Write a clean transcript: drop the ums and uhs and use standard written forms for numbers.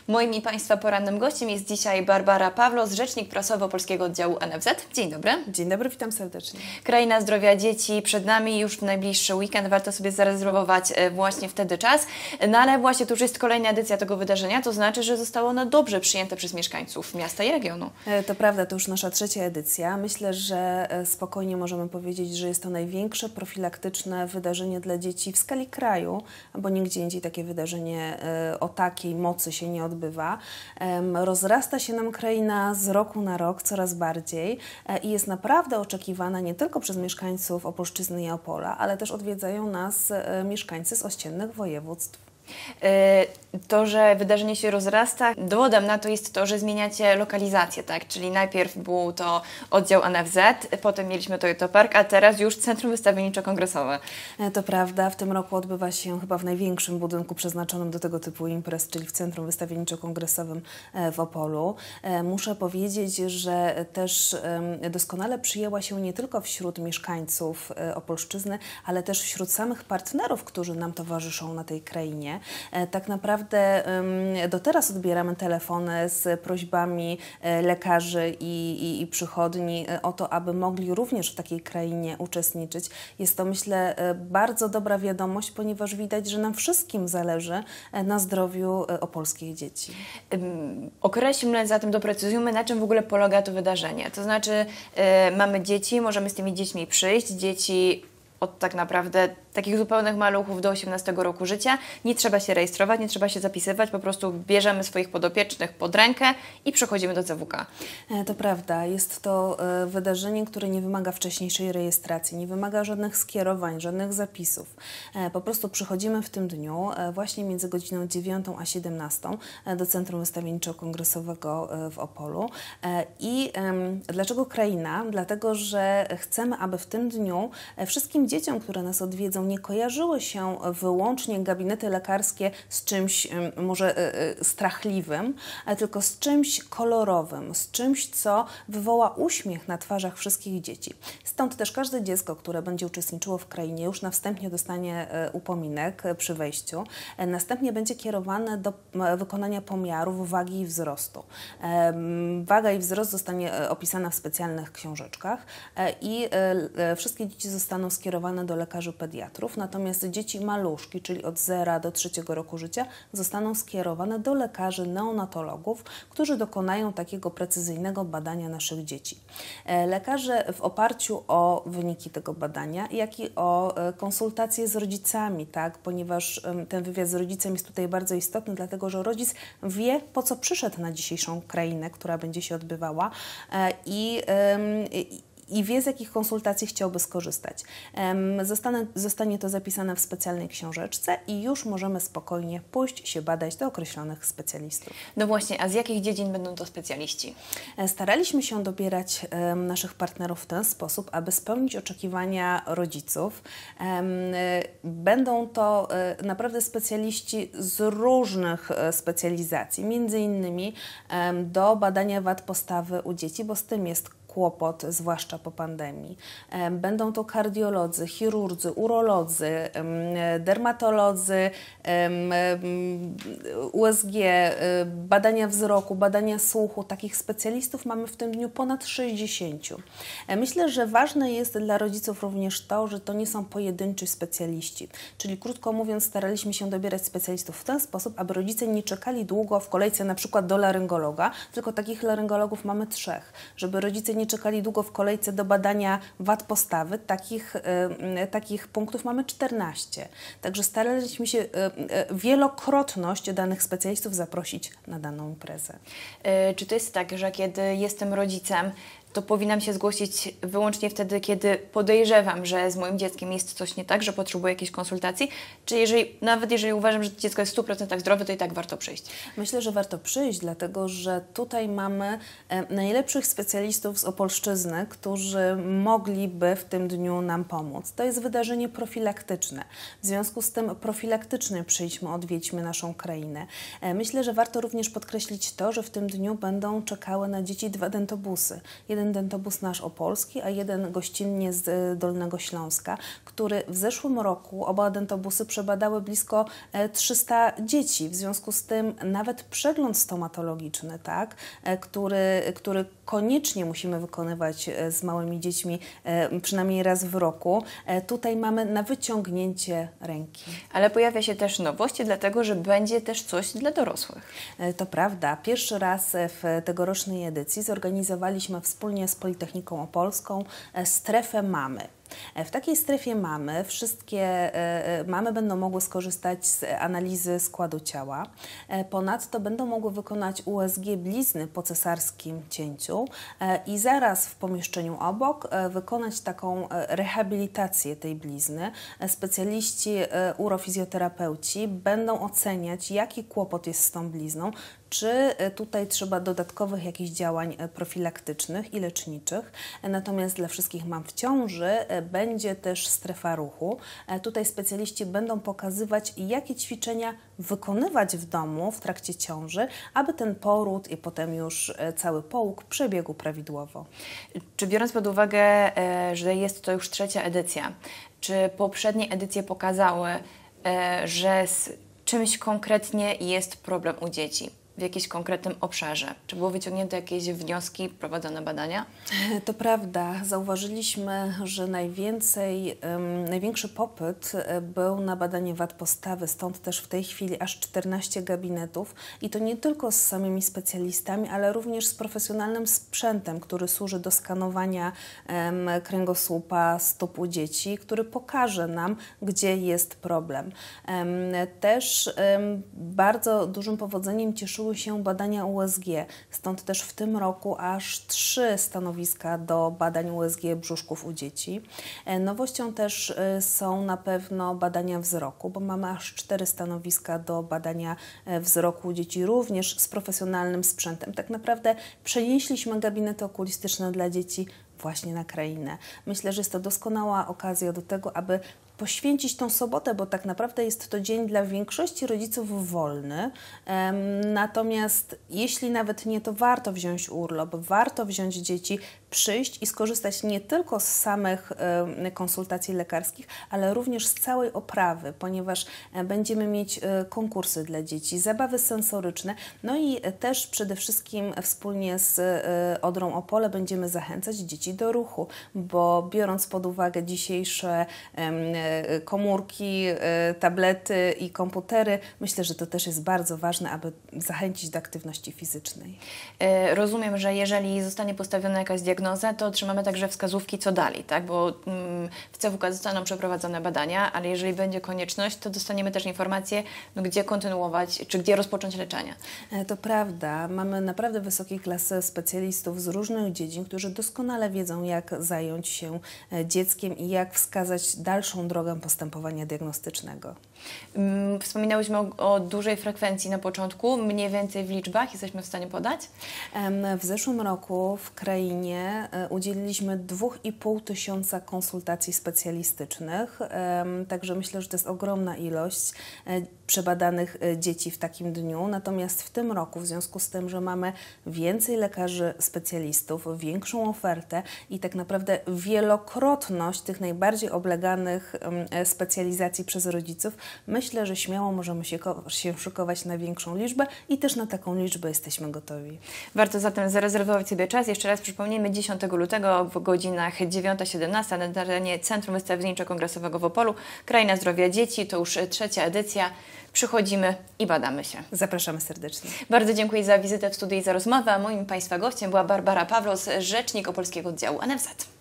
Moim i Państwa porannym gościem jest dzisiaj Barbara Pawlos, rzecznik prasowy Opolskiego Oddziału NFZ. Dzień dobry. Dzień dobry, witam serdecznie. Kraina Zdrowia Dzieci przed nami, już w najbliższy weekend, warto sobie zarezerwować właśnie wtedy czas. No ale właśnie to już jest kolejna edycja tego wydarzenia, to znaczy, że zostało ono dobrze przyjęte przez mieszkańców miasta i regionu. To prawda, to już nasza trzecia edycja. Myślę, że spokojnie możemy powiedzieć, że jest to największe profilaktyczne wydarzenie dla dzieci w skali kraju, bo nigdzie indziej takie wydarzenie o takiej mocy się nie odbywa. Rozrasta się nam kraina z roku na rok coraz bardziej i jest naprawdę oczekiwana nie tylko przez mieszkańców Opolszczyzny i Opola, ale też odwiedzają nas mieszkańcy z ościennych województw. To, że wydarzenie się rozrasta, dowodem na to jest to, że zmieniacie lokalizację, tak? Czyli najpierw był to oddział NFZ, potem mieliśmy Toyota Park, a teraz już Centrum Wystawienniczo-Kongresowe. To prawda, w tym roku odbywa się chyba w największym budynku przeznaczonym do tego typu imprez, czyli w Centrum Wystawienniczo-Kongresowym w Opolu. Muszę powiedzieć, że też doskonale przyjęła się nie tylko wśród mieszkańców Opolszczyzny, ale też wśród samych partnerów, którzy nam towarzyszą na tej krainie. Tak naprawdę do teraz odbieramy telefony z prośbami lekarzy i przychodni o to, aby mogli również w takiej krainie uczestniczyć. Jest to, myślę, bardzo dobra wiadomość, ponieważ widać, że nam wszystkim zależy na zdrowiu opolskich dzieci. Określmy, zatem doprecyzujmy, na czym w ogóle polega to wydarzenie. To znaczy mamy dzieci, możemy z tymi dziećmi przyjść, dzieci od tak naprawdę takich zupełnych maluchów do 18 roku życia. Nie trzeba się rejestrować, nie trzeba się zapisywać, po prostu bierzemy swoich podopiecznych pod rękę i przechodzimy do CWK. To prawda, jest to wydarzenie, które nie wymaga wcześniejszej rejestracji, nie wymaga żadnych skierowań, żadnych zapisów. Po prostu przychodzimy w tym dniu właśnie między godziną 9 a 17 do Centrum Wystawienniczo-Kongresowego w Opolu. I dlaczego kraina? Dlatego, że chcemy, aby w tym dniu wszystkim dzieciom, które nas odwiedzą, nie kojarzyły się wyłącznie gabinety lekarskie z czymś może strachliwym, tylko z czymś kolorowym, z czymś, co wywoła uśmiech na twarzach wszystkich dzieci. Stąd też każde dziecko, które będzie uczestniczyło w krainie, już na wstępie dostanie upominek przy wejściu. Następnie będzie kierowane do wykonania pomiarów wagi i wzrostu. Waga i wzrost zostanie opisana w specjalnych książeczkach i wszystkie dzieci zostaną skierowane do lekarzy pediatrów, natomiast dzieci maluszki, czyli od 0 do 3 roku życia, zostaną skierowane do lekarzy neonatologów, którzy dokonają takiego precyzyjnego badania naszych dzieci. Lekarze w oparciu o wyniki tego badania, jak i o konsultacje z rodzicami, tak, ponieważ ten wywiad z rodzicem jest tutaj bardzo istotny, dlatego że rodzic wie, po co przyszedł na dzisiejszą krainę, która będzie się odbywała i wie, z jakich konsultacji chciałby skorzystać. Zostanie to zapisane w specjalnej książeczce i już możemy spokojnie pójść się badać do określonych specjalistów. No właśnie, a z jakich dziedzin będą to specjaliści? Staraliśmy się dobierać naszych partnerów w ten sposób, aby spełnić oczekiwania rodziców. Będą to naprawdę specjaliści z różnych specjalizacji, między innymi do badania wad postawy u dzieci, bo z tym jest kłopot, zwłaszcza po pandemii. Będą to kardiolodzy, chirurdzy, urolodzy, dermatolodzy, USG, badania wzroku, badania słuchu. Takich specjalistów mamy w tym dniu ponad 60. Myślę, że ważne jest dla rodziców również to, że to nie są pojedynczy specjaliści. Czyli krótko mówiąc, staraliśmy się dobierać specjalistów w ten sposób, aby rodzice nie czekali długo w kolejce na przykład do laryngologa, tylko takich laryngologów mamy 3, żeby rodzice nie czekali długo w kolejce do badania wad postawy. Takich punktów mamy 14. Także staraliśmy się wielokrotność danych specjalistów zaprosić na daną imprezę. Czy to jest tak, że kiedy jestem rodzicem, to powinnam się zgłosić wyłącznie wtedy, kiedy podejrzewam, że z moim dzieckiem jest coś nie tak, że potrzebuję jakiejś konsultacji? Czy nawet jeżeli uważam, że dziecko jest w 100% zdrowe, to i tak warto przyjść? Myślę, że warto przyjść, dlatego że tutaj mamy najlepszych specjalistów z Opolszczyzny, którzy mogliby w tym dniu nam pomóc. To jest wydarzenie profilaktyczne. W związku z tym profilaktycznie przyjdźmy, odwiedźmy naszą krainę. Myślę, że warto również podkreślić to, że w tym dniu będą czekały na dzieci 2 dentobusy. Jeden jeden dentobus nasz opolski, a jeden gościnnie z Dolnego Śląska, który w zeszłym roku oba dentobusy przebadały blisko 300 dzieci. W związku z tym nawet przegląd stomatologiczny, tak, który koniecznie musimy wykonywać z małymi dziećmi przynajmniej raz w roku, tutaj mamy na wyciągnięcie ręki. Ale pojawia się też nowość, dlatego że będzie też coś dla dorosłych. To prawda. Pierwszy raz w tegorocznej edycji zorganizowaliśmy wspólnie z Politechniką Opolską strefę mamy. W takiej strefie mamy wszystkie mamy będą mogły skorzystać z analizy składu ciała. Ponadto będą mogły wykonać USG blizny po cesarskim cięciu i zaraz w pomieszczeniu obok wykonać taką rehabilitację tej blizny. Specjaliści urofizjoterapeuci będą oceniać, jaki kłopot jest z tą blizną, czy tutaj trzeba dodatkowych jakichś działań profilaktycznych i leczniczych. Natomiast dla wszystkich mam w ciąży będzie też strefa ruchu. Tutaj specjaliści będą pokazywać, jakie ćwiczenia wykonywać w domu w trakcie ciąży, aby ten poród i potem już cały połóg przebiegł prawidłowo. Czy biorąc pod uwagę, że jest to już 3. edycja, czy poprzednie edycje pokazały, że z czymś konkretnie jest problem u dzieci? W jakimś konkretnym obszarze? Czy było wyciągnięte jakieś wnioski, prowadzone badania? To prawda. Zauważyliśmy, że największy popyt był na badanie wad postawy, stąd też w tej chwili aż 14 gabinetów i to nie tylko z samymi specjalistami, ale również z profesjonalnym sprzętem, który służy do skanowania kręgosłupa stóp u dzieci, który pokaże nam, gdzie jest problem. Też bardzo dużym powodzeniem cieszyły się badania USG, stąd też w tym roku aż 3 stanowiska do badań USG brzuszków u dzieci. Nowością też są na pewno badania wzroku, bo mamy aż 4 stanowiska do badania wzroku u dzieci, również z profesjonalnym sprzętem. Tak naprawdę przenieśliśmy gabinety okulistyczne dla dzieci właśnie na krainę. Myślę, że jest to doskonała okazja do tego, aby poświęcić tą sobotę, bo tak naprawdę jest to dzień dla większości rodziców wolny. Natomiast jeśli nawet nie, to warto wziąć urlop, warto wziąć dzieci, przyjść i skorzystać nie tylko z samych konsultacji lekarskich, ale również z całej oprawy, ponieważ będziemy mieć konkursy dla dzieci, zabawy sensoryczne, no i też przede wszystkim wspólnie z Odrą Opole będziemy zachęcać dzieci do ruchu, bo biorąc pod uwagę dzisiejsze komórki, tablety i komputery, myślę, że to też jest bardzo ważne, aby zachęcić do aktywności fizycznej. Rozumiem, że jeżeli zostanie postawiona jakaś diagnoza, to otrzymamy także wskazówki, co dalej, tak? Bo w CWK zostaną przeprowadzone badania, ale jeżeli będzie konieczność, to dostaniemy też informację, gdzie kontynuować, czy gdzie rozpocząć leczenie. To prawda. Mamy naprawdę wysokiej klasy specjalistów z różnych dziedzin, którzy doskonale wiedzą, jak zająć się dzieckiem i jak wskazać dalszą drogę postępowania diagnostycznego. Wspominałyśmy o dużej frekwencji na początku, mniej więcej w liczbach jesteśmy w stanie podać? W zeszłym roku w krainie udzieliliśmy 2,5 tysiąca konsultacji specjalistycznych, także myślę, że to jest ogromna ilość przebadanych dzieci w takim dniu. Natomiast w tym roku, w związku z tym, że mamy więcej lekarzy specjalistów, większą ofertę i tak naprawdę wielokrotność tych najbardziej obleganych specjalizacji przez rodziców, myślę, że śmiało możemy się szykować na większą liczbę i też na taką liczbę jesteśmy gotowi. Warto zatem zarezerwować sobie czas. Jeszcze raz przypomnijmy, 10 lutego w godzinach 9-17 na terenie Centrum Wystawniczo-Kongresowego w Opolu. Kraina Zdrowia Dzieci, to już 3. edycja. Przychodzimy i badamy się. Zapraszamy serdecznie. Bardzo dziękuję za wizytę w studiu i za rozmowę. A moim Państwa gościem była Barbara Pawlos, rzecznik Opolskiego Oddziału NFZ.